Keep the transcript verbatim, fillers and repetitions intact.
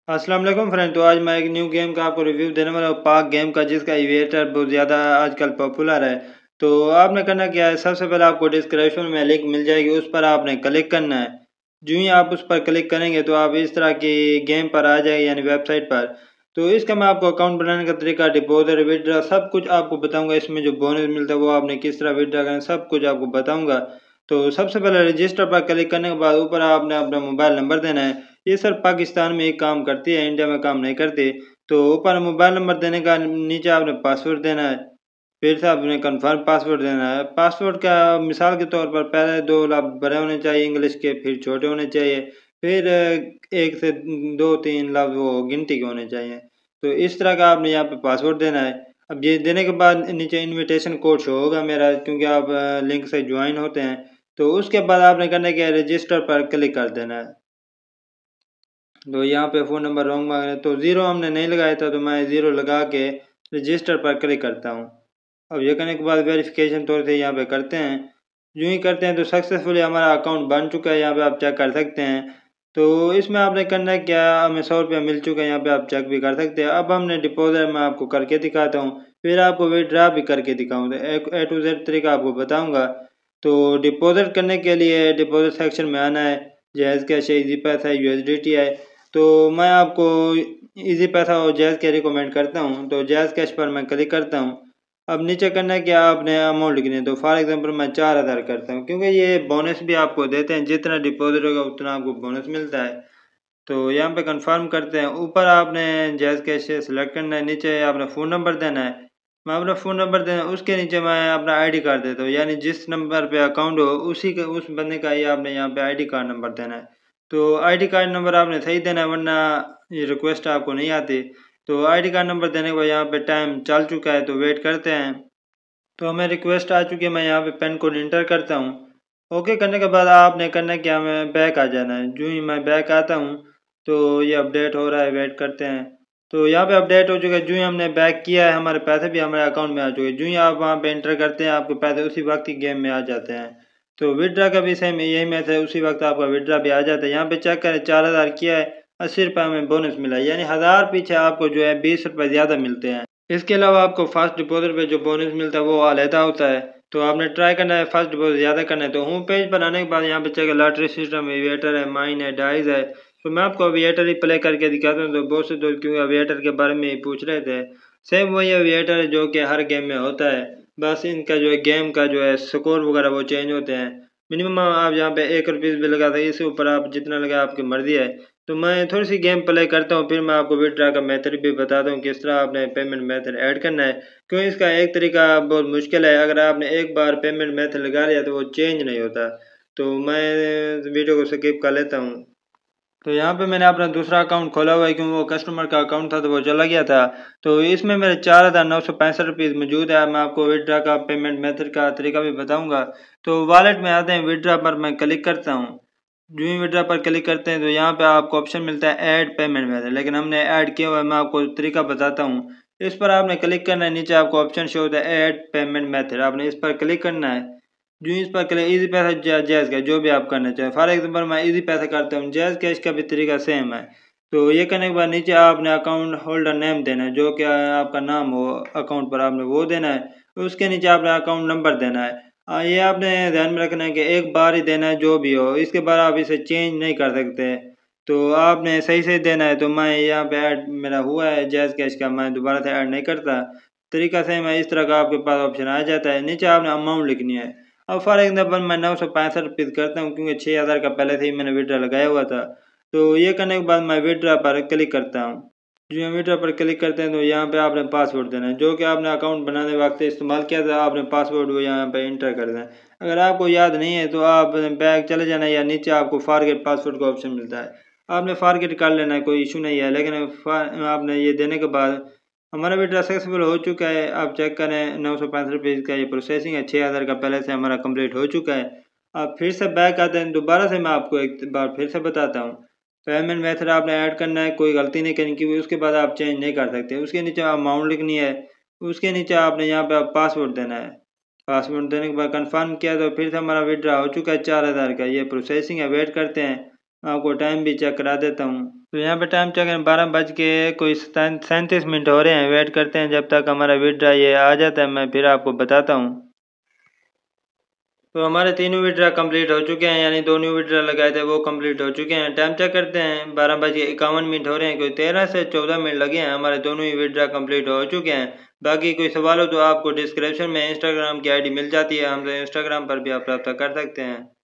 अस्सलाम वालेकुम फ्रेंड। तो आज मैं एक न्यू गेम का आपको रिव्यू देने वाला हूँ, पाक गेम का, जिसका इवेटर बहुत ज़्यादा आजकल पॉपुलर है। तो आपने करना क्या है, सबसे पहले आपको डिस्क्रिप्शन में लिंक मिल जाएगी, उस पर आपने क्लिक करना है। जो ही आप उस पर क्लिक करेंगे तो आप इस तरह की गेम पर आ जाएगी, यानी वेबसाइट पर। तो इसका मैं आपको अकाउंट बनाने का तरीका, डिपॉजिट, विड्रॉ सब कुछ आपको बताऊँगा। इसमें जो बोनस मिलता है वो आपने किस तरह विड्रॉ करना, सब कुछ आपको बताऊँगा। तो सबसे पहले रजिस्टर पर क्लिक करने के बाद ऊपर आपने अपना मोबाइल नंबर देना है। ये सर पाकिस्तान में एक काम करती है, इंडिया में काम नहीं करती। तो ऊपर मोबाइल नंबर देने का, नीचे आपने पासवर्ड देना है। फिर से आपने कंफर्म पासवर्ड देना है। पासवर्ड का मिसाल के तौर पर पहले दो लफ्ज़ बड़े होने चाहिए इंग्लिश के, फिर छोटे होने चाहिए, फिर एक से दो तीन लफ्ज़ वो गिनती के होने चाहिए। तो इस तरह का आपने यहाँ पे पासवर्ड देना है। अब ये देने के बाद नीचे इनविटेशन कोड शो होगा मेरा, क्योंकि आप लिंक से ज्वाइन होते हैं। तो उसके बाद आपने करना क्या है, रजिस्टर पर क्लिक कर देना है। तो यहाँ पे फ़ोन नंबर रॉन्ग मांग रहे हैं, तो ज़ीरो हमने नहीं लगाया था, तो मैं ज़ीरो लगा के रजिस्टर पर क्लिक करता हूँ। अब ये करने के बाद वेरिफिकेशन तौर से यहाँ पे करते हैं। यूँ ही करते हैं तो सक्सेसफुली हमारा अकाउंट बन चुका है, यहाँ पे आप चेक कर सकते हैं। तो इसमें आपने करना है क्या, हमें सौ रुपया मिल चुका है, यहाँ पे आप चेक भी कर सकते हैं। अब हमने डिपॉजिट मैं आपको करके दिखाता हूँ, फिर आपको विड्रॉ भी करके दिखाऊँ, ए टू जेड तरीका आपको बताऊँगा। तो डिपॉजिट करने के लिए डिपॉजिट सेक्शन में आना है। जैज़ कैश है, इजी पैसा है, यूएसडीटी है। तो मैं आपको इजी पैसा और जैज़ कैश रिकमेंड करता हूँ। तो जैज़ कैश पर मैं क्लिक करता हूँ। अब नीचे करना है कि आपने अमाउंट लिखनी है। तो फॉर एग्जांपल मैं चार हज़ार करता हूँ, क्योंकि ये बोनस भी आपको देते हैं, जितना डिपॉजिट होगा उतना आपको बोनस मिलता है। तो यहाँ पे कंफर्म करते हैं। ऊपर आपने जैज़ कैश सेलेक्ट करना है, नीचे आपने फ़ोन नंबर देना है। मैं अपना फ़ोन नंबर देना, उसके नीचे मैं अपना आईडी कार्ड देता हूँ, यानी जिस नंबर पे अकाउंट हो उसी के उस बंदे का ही आपने यहाँ पे आईडी कार्ड नंबर देना है। तो आईडी कार्ड नंबर आपने सही देना है, वरना ये रिक्वेस्ट आपको नहीं आती। तो आईडी कार्ड नंबर देने के बाद यहाँ पे टाइम चल चुका है, तो वेट करते हैं। तो हमें रिक्वेस्ट आ चुकी है, मैं यहाँ पे पेन कोड इंटर करता हूँ। ओके करने के बाद आपने करना है कि हमें बैक आ जाना है। जो ही मैं बैक आता हूँ तो ये अपडेट हो रहा है, वेट करते हैं। तो यहाँ पे अपडेट हो चुका है। जो ही हमने बैक किया है, हमारे पैसे भी हमारे अकाउंट में आ चुके हैं। जो ही आप वहाँ पे एंटर करते हैं, आपके पैसे उसी वक्त ही गेम में आ जाते हैं। तो विड्रा का भी सेम यही मैथड है, उसी वक्त आपका विड्रा भी आ जाता है। यहाँ पे चेक करें, चार हज़ार किया है, अस्सी रुपये हमें बोनस मिला, यानी हज़ार पीछे आपको जो है बीस रुपये ज़्यादा मिलते हैं। इसके अलावा आपको फर्स्ट डिपॉजिट पे जो बोनस मिलता है वो अलहदा होता है। तो आपने ट्राई करना है फर्स्ट डिपॉजिट ज़्यादा करना है। तो होम पेज पर आने के बाद यहाँ पे चेक लॉटरी सिस्टम, एविएटर है, माइन है, डाइज है। तो मैं आपको एविएटर ही प्ले करके दिखाता हूँ। तो बहुत से दोस्त क्योंकि एविएटर के बारे में ही पूछ रहे थे। सेम वही एविएटर है जो कि हर गेम में होता है, बस इनका जो है गेम का जो है स्कोर वगैरह वो चेंज होते हैं। मिनिमम आप यहाँ पे एक रुपीज़ भी लगा सकते, इससे ऊपर आप जितना लगा आपकी मर्जी है। तो मैं थोड़ी सी गेम प्ले करता हूँ, फिर मैं आपको विड्रा का मेथड भी बताता हूँ, किस तरह आपने पेमेंट मेथड ऐड करना है। क्योंकि इसका एक तरीका बहुत मुश्किल है, अगर आपने एक बार पेमेंट मेथड लगा लिया तो वो चेंज नहीं होता। तो मैं वीडियो को स्किप कर लेता हूँ। तो यहाँ पे मैंने अपना दूसरा अकाउंट खोला हुआ है, क्योंकि वो कस्टमर का अकाउंट था तो वो चला गया था। तो इसमें मेरे चार हज़ार नौ सौ पैंसठ रुपीज़ मौजूद है। मैं आपको विड्रा का पेमेंट मेथड का तरीका भी बताऊंगा। तो वॉलेट में आते हैं, विड्रा पर मैं क्लिक करता हूँ। जो ही विड्रा पर क्लिक करते हैं तो यहाँ पे आपको ऑप्शन मिलता है ऐड पेमेंट मेथड, लेकिन हमने ऐड किया हुआ है। मैं आपको तरीका बताता हूँ। इस पर आपने क्लिक करना है, नीचे आपको ऑप्शन शो होता है ऐड पेमेंट मेथड, आपने इस पर क्लिक करना है। जो इस पर क्लिक, इजी पैसा, जैज़ कैश, जो भी आप करना चाहें। फॉर एग्जांपल मैं इजी पैसा करता हूँ, जैज़ कैश का भी तरीका सेम है। तो ये करने के बाद नीचे आपने अकाउंट होल्डर नेम देना है, जो कि आपका नाम हो अकाउंट पर, आपने वो देना है। उसके नीचे आपने अकाउंट नंबर देना है। आ, ये आपने ध्यान में रखना है कि एक बार ही देना है, जो भी हो, इसके बाद आप इसे चेंज नहीं कर सकते। तो आपने सही सही देना है। तो मैं यहाँ पे ऐड मेरा हुआ है जैज़ कैश का, मैं दोबारा से ऐड नहीं करता। तरीका सेम है, इस तरह का आपके पास ऑप्शन आ जाता है। नीचे आपने अमाउंट लिखनी है। अब फॉर एग्जाम्पल मैं नौ सौ पैंसठ रुपीज़ करता हूँ, क्योंकि छः हज़ार का पहले से ही मैंने विड्रा लगाया हुआ था। तो ये करने के बाद मैं विड्रा पर क्लिक करता हूँ। जो हम विड्रा पर क्लिक करते हैं तो यहाँ पे आपने पासवर्ड देना है, जो कि आपने अकाउंट बनाने वक्त इस्तेमाल किया था। आपने पासवर्ड वो यहाँ पे इंटर कर देना है। अगर आपको याद नहीं है तो आप बैक चले जाना, या नीचे आपको फॉरगेट पासवर्ड का ऑप्शन मिलता है, आपने फॉरगेट कर लेना है, कोई इशू नहीं है। लेकिन आपने ये देने के बाद हमारा विड्रा सक्सेसफुल हो चुका है। आप चेक करें, नौ सौ पैंसठ रुपये का ये प्रोसेसिंग है, छः हज़ार का पहले से हमारा कंप्लीट हो चुका है। आप फिर से बैक आते हैं, दोबारा से मैं आपको एक बार फिर से बताता हूँ। पेमेंट मेथड आपने ऐड करना है, कोई गलती नहीं करनी, क्योंकि उसके बाद आप चेंज नहीं कर सकते। उसके नीचे अमाउंट लिखनी है, उसके नीचे आपने यहाँ पे आप पासवर्ड देना है। पासवर्ड देने के बाद कंफर्म किया तो फिर से हमारा विड्रा हो चुका है चार हज़ार का। ये प्रोसेसिंग है, वेट करते हैं। आपको टाइम भी चेक करा देता हूँ। तो यहाँ पे टाइम चेक बारह बज के कोई सैंतीस मिनट हो रहे हैं। वेट करते हैं जब तक हमारा विड्रा ये आ जाता है, मैं फिर आपको बताता हूँ। तो हमारे तीनों विड्रा कंप्लीट हो चुके हैं, यानी दो न्यू विड्रा लगाए थे वो कंप्लीट हो चुके हैं। टाइम चेक करते हैं, बारह बज के इक्यावन मिनट हो रहे हैं। कोई तेरह से चौदह मिनट लगे हैं, हमारे दोनों ही विड्रा कंप्लीट हो चुके हैं। बाकी कोई सवाल हो तो आपको डिस्क्रिप्शन में इंस्टाग्राम की आईडी मिल जाती है, हमसे इंस्टाग्राम पर भी आप रब्ता कर सकते हैं।